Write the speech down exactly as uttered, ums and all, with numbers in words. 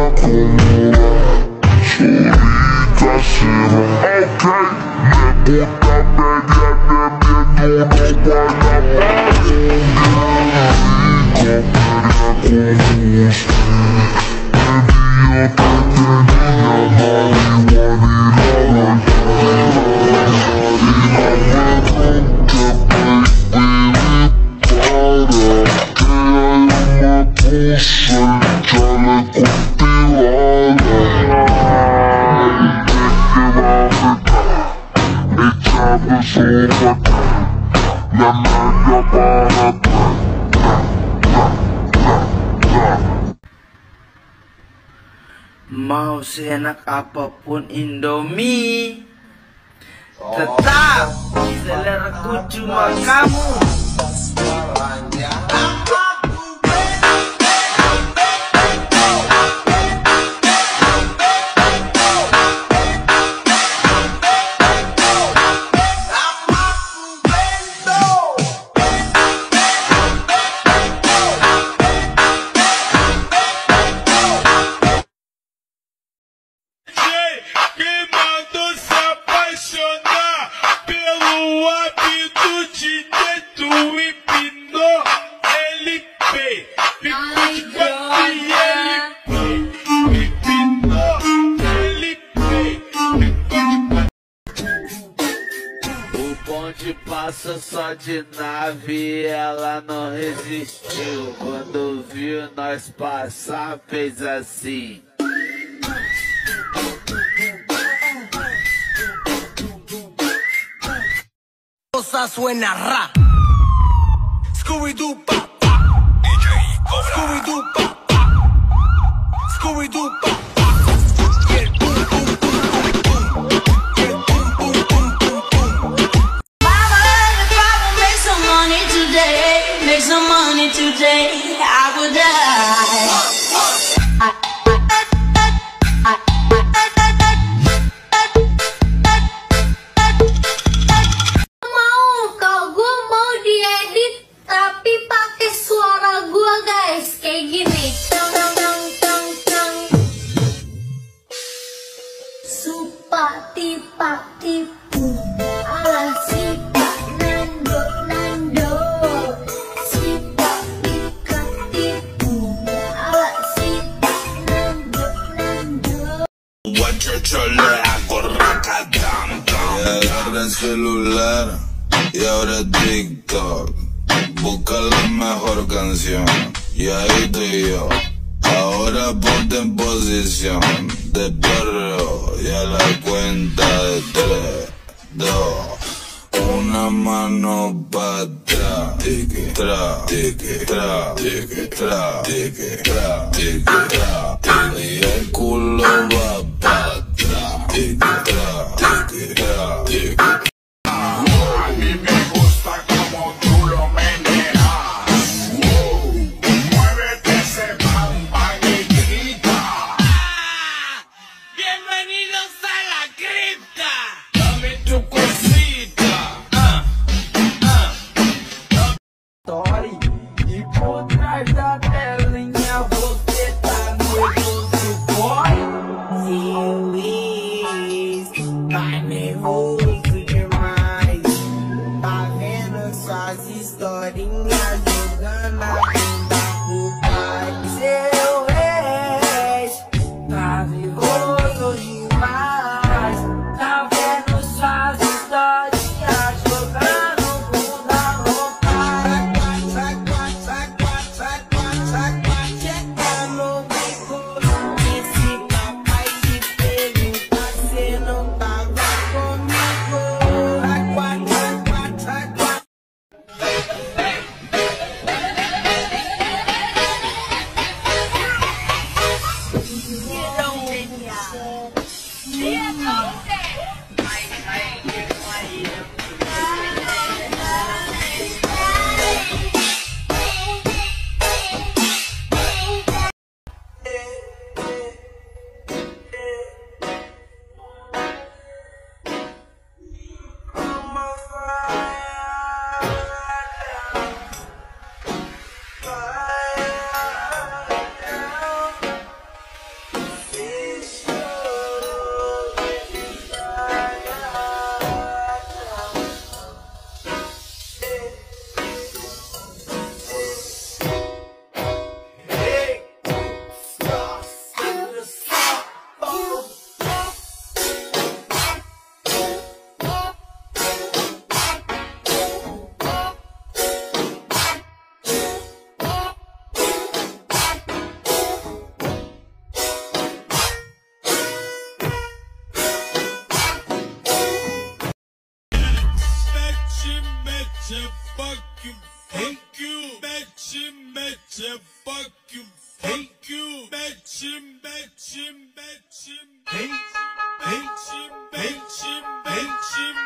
Mau seenak apapun Indomie, tetap seleraku cuma kamu. Passa só de nave, ela não resistiu. Quando viu nós passar, fez assim. Cosa suena rap. Scooby-Doo pa pa. Scooby-Doo pa pa. Scooby-Doo pa pa. Make some money today, I would die. I, I, I, mau kalau gue mau diedit tapi pakai suara gue guys kayak gini. Tang tang tang tang tang. Supa tipa tipu ala si Nando Nando. Agarra el celular y ahora TikTok. Busca la mejor canción y ahí estoy yo. Ahora ponte en posición de perro y a la cuenta de tres, dos, una mano para atrás, tique, tra, tique, tra, tique, tra, tique, tra, tique, tra, tique, y el culo va para atrás, tique, tra, tique, tra, tique. A mí me gusta como tú lo meneas. Muévete ese bamba y grita. Bienvenidos a la cripta. Dame tu cosita. Ah, ah. Story e por trás da telinha você tá no you, fuck you, bitch, bitch, fuck you, fuck you, bitch, bitch, bitch, bitch, bitch, bitch, bitch.